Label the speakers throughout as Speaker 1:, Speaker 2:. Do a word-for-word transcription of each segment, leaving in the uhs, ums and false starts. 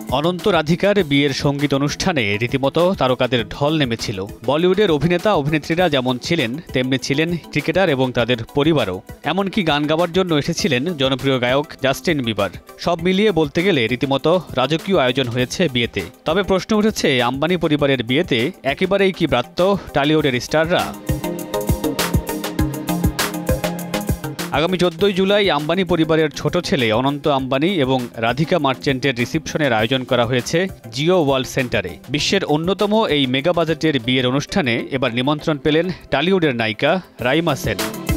Speaker 1: অনন্ত রাধিকার বিয়ের সঙ্গীত অনুষ্ঠানে রীতিমতো তারকাদের ঢল নেমেছিল। বলিউডের অভিনেতা অভিনেত্রীরা যেমন ছিলেন তেমনি ছিলেন ক্রিকেটার এবং তাদের পরিবারও। এমনকি গান গাওয়ার জন্য এসেছিলেন জনপ্রিয় গায়ক জাস্টিন বিবার। সব মিলিয়ে বলতে গেলে রীতিমতো রাজকীয় আয়োজন হয়েছে বিয়েতে। তবে প্রশ্ন উঠেছে, আম্বানি পরিবারের বিয়েতে একেবারেই কি ব্রাত্য টলিউডের স্টাররা? আগামী চোদ্দই জুলাই আম্বানি পরিবারের ছোট ছেলে অনন্ত আম্বানি এবং রাধিকা মার্চেন্টের রিসিপশনের আয়োজন করা হয়েছে জিও ওয়ার্ল্ড সেন্টারে। বিশ্বের অন্যতম এই মেগা বাজেটের বিয়ের অনুষ্ঠানে এবার নিমন্ত্রণ পেলেন টলিউডের নায়িকা রাইমা সেন।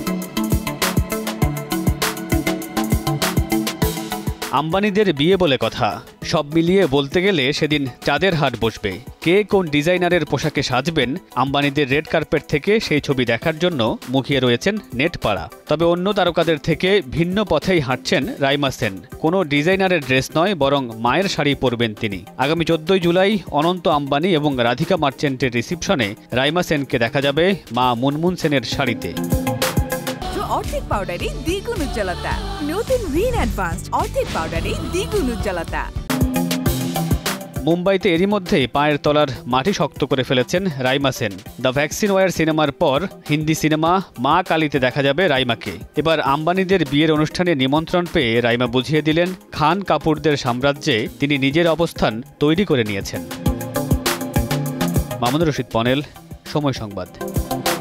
Speaker 1: আম্বানিদের বিয়ে বলে কথা, সব মিলিয়ে বলতে গেলে সেদিন চাঁদের হাট বসবে। কে কোন ডিজাইনারের পোশাকে সাজবেন, আম্বানিদের রেড কার্পেট থেকে সেই ছবি দেখার জন্য মুখিয়ে রয়েছেন নেটপাড়া। তবে অন্য তারকাদের থেকে ভিন্ন পথেই হাঁটছেন রাইমা সেন। কোনো ডিজাইনারের ড্রেস নয়, বরং মায়ের শাড়ি পরবেন তিনি। আগামী চোদ্দই জুলাই অনন্ত আম্বানি এবং রাধিকা মার্চেন্টের রিসিপশনে রাইমা সেনকে দেখা যাবে মা মুনমুন সেনের শাড়িতে।
Speaker 2: অর্ধেক পাউডারে দ্বিগুণ উজ্জ্বলতা। নতুন রিন অ্যাডভান্সড অর্ধেক পাউডারে দ্বিগুণ উজ্জ্বলতা।
Speaker 1: মুম্বাইতে এরই মধ্যেই পায়ের তলার মাটি শক্ত করে ফেলেছেন Raima Sen. The vaccine war সিনেমার পর হিন্দি সিনেমা মা কালীতে দেখা যাবে রাইমাকে। এবার আম্বানিদের বিয়ের অনুষ্ঠানে নিমন্ত্রণ পেয়ে রাইমা বুঝিয়ে দিলেন, খান কাপুরদের সাম্রাজ্যে তিনি নিজের অবস্থান তৈরি করে নিয়েছেন। মামুনুর রশিদ পনেল, সময় সংবাদ।